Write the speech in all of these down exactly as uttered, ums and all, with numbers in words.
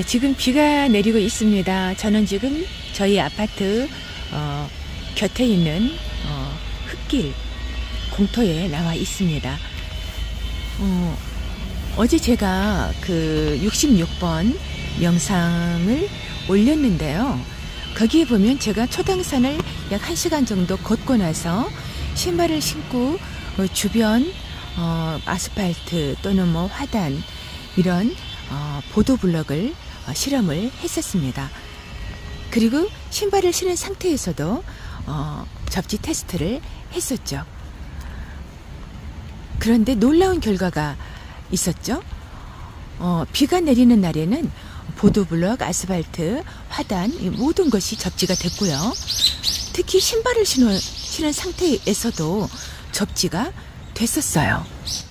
지금 비가 내리고 있습니다. 저는 지금 저희 아파트 어, 곁에 있는 어, 흙길 공터에 나와 있습니다. 어, 어제 제가 그 육십육 번 영상을 올렸는데요. 거기에 보면 제가 초당산을 약 한 시간 정도 걷고 나서 신발을 신고 어, 주변 어, 아스팔트 또는 뭐 화단 이런 어, 보도블럭을 어, 실험을 했었습니다. 그리고 신발을 신은 상태에서도 어, 접지 테스트를 했었죠. 그런데 놀라운 결과가 있었죠. 어, 비가 내리는 날에는 보도블럭, 아스팔트, 화단 이 모든 것이 접지가 됐고요. 특히 신발을 신은, 신은 상태에서도 접지가 됐었어요.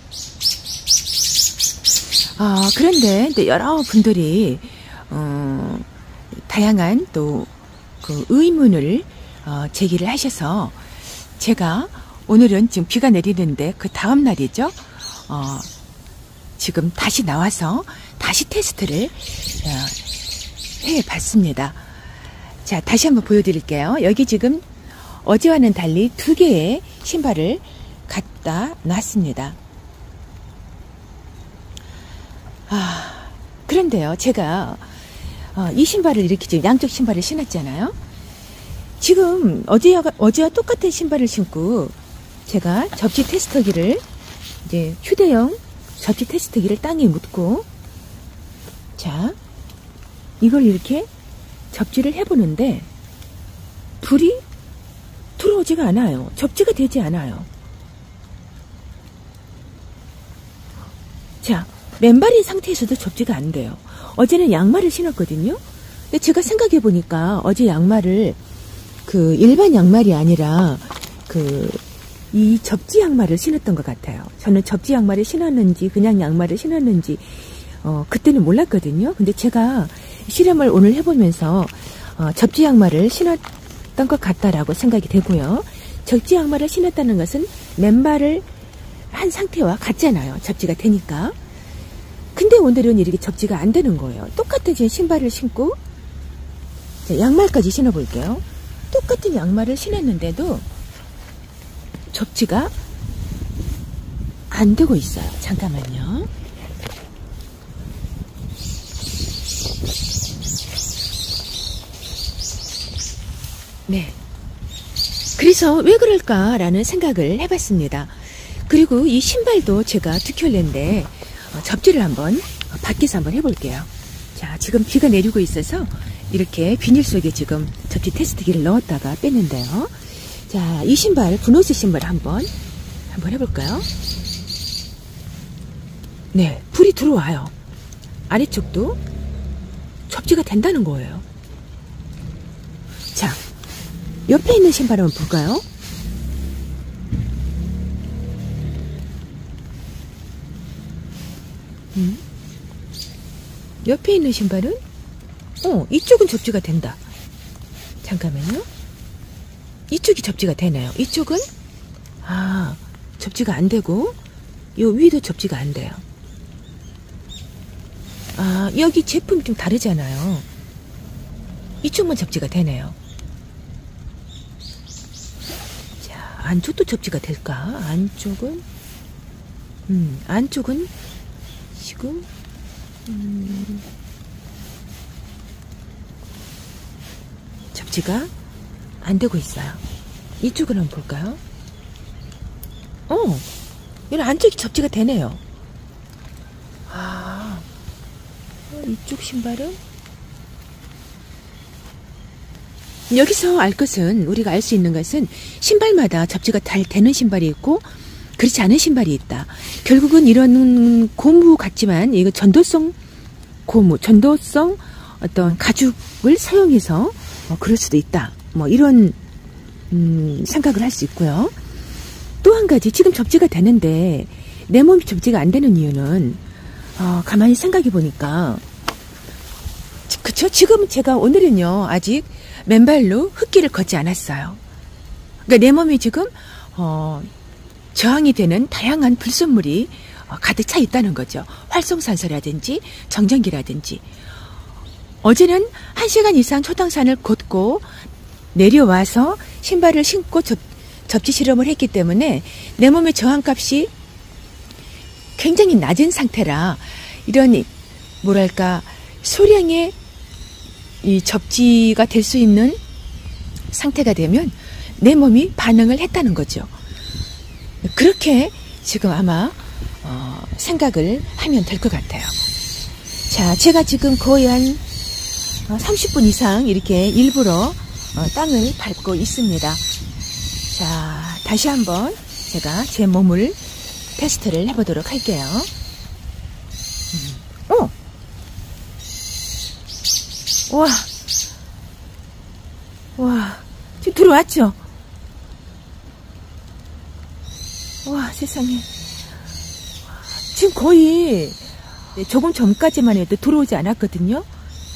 어, 그런데 여러 분들이 어, 다양한 또 그 의문을 어, 제기를 하셔서 제가 오늘은 지금 비가 내리는데 그 다음 날이죠. 어, 지금 다시 나와서 다시 테스트를 어, 해봤습니다. 자, 다시 한번 보여드릴게요. 여기 지금 어제와는 달리 두 개의 신발을 갖다 놨습니다. 아, 그런데요, 제가 어, 이 신발을 이렇게 지금 양쪽 신발을 신었잖아요. 지금 어제와, 어제와 똑같은 신발을 신고 제가 접지 테스터기를 이제 휴대용 접지 테스트기를 땅에 묻고 자 이걸 이렇게 접지를 해보는데 불이 들어오지가 않아요. 접지가 되지 않아요. 자, 맨발인 상태에서도 접지가 안 돼요. 어제는 양말을 신었거든요. 근데 제가 생각해 보니까 어제 양말을 그 일반 양말이 아니라 그 이 접지 양말을 신었던 것 같아요. 저는 접지 양말을 신었는지 그냥 양말을 신었는지 어 그때는 몰랐거든요. 근데 제가 실험을 오늘 해보면서 어, 접지 양말을 신었던 것 같다라고 생각이 되고요. 접지 양말을 신었다는 것은 맨발을 한 상태와 같잖아요. 접지가 되니까. 근데 오늘은 이렇게 접지가 안 되는 거예요. 똑같은 제 신발을 신고 자, 양말까지 신어볼게요. 똑같은 양말을 신었는데도 접지가 안 되고 있어요. 잠깐만요. 네. 그래서 왜 그럴까라는 생각을 해봤습니다. 그리고 이 신발도 제가 두 켤레인데 어, 접지를 한번 어, 밖에서 한번 해볼게요. 자, 지금 비가 내리고 있어서 이렇게 비닐 속에 지금 접지 테스트기를 넣었다가 뺐는데요. 자, 이 신발, 분홍색 신발 한번 한번 해볼까요? 네, 불이 들어와요. 아래쪽도 접지가 된다는 거예요. 자, 옆에 있는 신발 한번 볼까요? 음? 옆에 있는 신발은 어, 이쪽은 접지가 된다. 잠깐만요. 이쪽이 접지가 되나요? 이쪽은 아, 접지가 안 되고 요 위도 접지가 안 돼요. 아, 여기 제품이 좀 다르잖아요. 이쪽만 접지가 되네요. 자, 안쪽도 접지가 될까? 안쪽은 음, 안쪽은 지금 음, 접지가 안 되고 있어요. 이쪽을 한번 볼까요? 어, 얘는 안쪽이 접지가 되네요. 아, 이쪽 신발은 여기서 알 것은 우리가 알 수 있는 것은 신발마다 접지가 잘 되는 신발이 있고 그렇지 않은 신발이 있다. 결국은 이런 고무 같지만 이거 전도성 고무, 전도성 어떤 가죽을 사용해서 어, 그럴 수도 있다. 뭐 이런 음, 생각을 할 수 있고요. 또 한 가지 지금 접지가 되는데 내 몸이 접지가 안 되는 이유는 어, 가만히 생각해 보니까 그쵸? 지금 제가 오늘은요 아직 맨발로 흙길을 걷지 않았어요. 그러니까 내 몸이 지금 어, 저항이 되는 다양한 불순물이 어, 가득 차 있다는 거죠. 활성산소라든지 정전기라든지 어제는 한 시간 이상 초당산을 걷고 내려와서 신발을 신고 접, 접지 실험을 했기 때문에 내 몸의 저항값이 굉장히 낮은 상태라 이런 뭐랄까 소량의 이 접지가 될 수 있는 상태가 되면 내 몸이 반응을 했다는 거죠. 그렇게 지금 아마 어, 생각을 하면 될 것 같아요. 자, 제가 지금 거의 한 삼십 분 이상 이렇게 일부러 어, 땅을 밟고 있습니다. 자, 다시 한번 제가 제 몸을 테스트를 해보도록 할게요. 음. 어! 와! 와! 지금 들어왔죠? 와, 세상에. 지금 거의 조금 전까지만 해도 들어오지 않았거든요.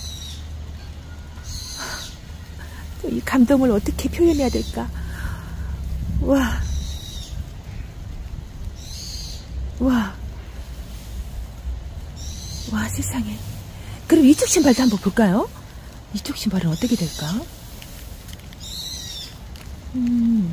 이 감동을 어떻게 표현해야 될까? 와. 와. 와, 세상에. 그럼 이쪽 신발도 한번 볼까요? 이쪽 신발은 어떻게 될까? 음.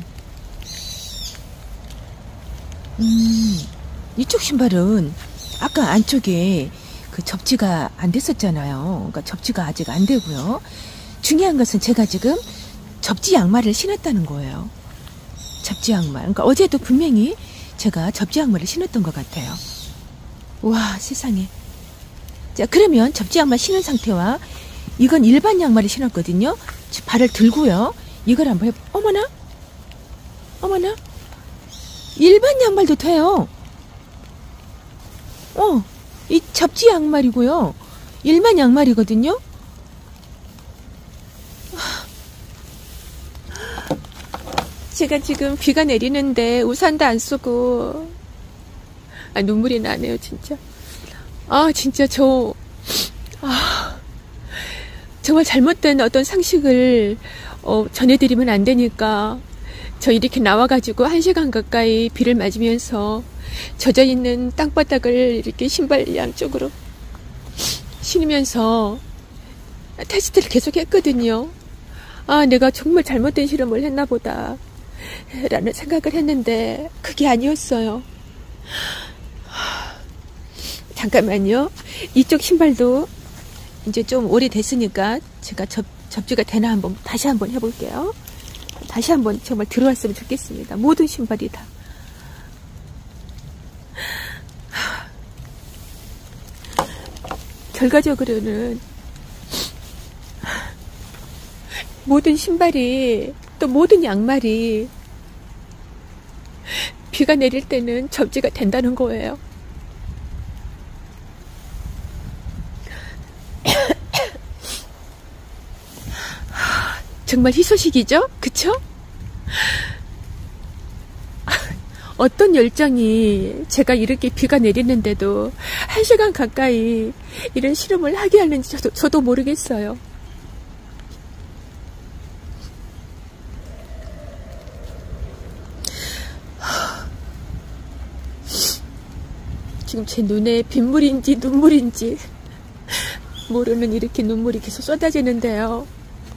음. 이쪽 신발은 아까 안쪽에 그 접지가 안 됐었잖아요. 그러니까 접지가 아직 안 되고요. 중요한 것은 제가 지금 접지 양말을 신었다는 거예요. 접지 양말. 그러니까 어제도 분명히 제가 접지 양말을 신었던 것 같아요. 와, 세상에. 자, 그러면 접지 양말 신은 상태와 이건 일반 양말을 신었거든요. 발을 들고요. 이걸 한번 해보. 어머나? 어머나? 일반 양말도 돼요. 어, 이 접지 양말이고요. 일반 양말이거든요. 제가 지금 비가 내리는데 우산도 안 쓰고 아, 눈물이 나네요, 진짜. 아, 진짜 저 아, 정말 잘못된 어떤 상식을 어, 전해드리면 안 되니까 저 이렇게 나와가지고 한 시간 가까이 비를 맞으면서 젖어있는 땅바닥을 이렇게 신발 양쪽으로 신으면서 테스트를 계속 했거든요. 아, 내가 정말 잘못된 실험을 했나 보다 라는 생각을 했는데 그게 아니었어요. 잠깐만요. 이쪽 신발도 이제 좀 오래됐으니까 제가 접, 접지가 되나 한번 다시 한번 해볼게요. 다시 한번 정말 들어왔으면 좋겠습니다. 모든 신발이 다. 결과적으로는 모든 신발이 또 모든 양말이 비가 내릴 때는 접지가 된다는 거예요. 정말 희소식이죠? 그쵸? 어떤 열정이 제가 이렇게 비가 내리는데도 한 시간 가까이 이런 실험을 하게 하는지 저도, 저도 모르겠어요. 지금 제 눈에 빗물인지 눈물인지 모르는 이렇게 눈물이 계속 쏟아지는데요.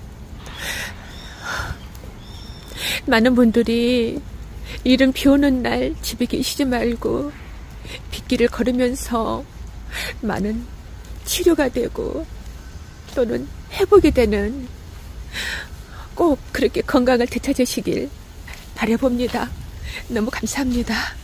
많은 분들이 이른 비 오는 날 집에 계시지 말고 빗길을 걸으면서 많은 치료가 되고 또는 회복이 되는 꼭 그렇게 건강을 되찾으시길 바라봅니다. 너무 감사합니다.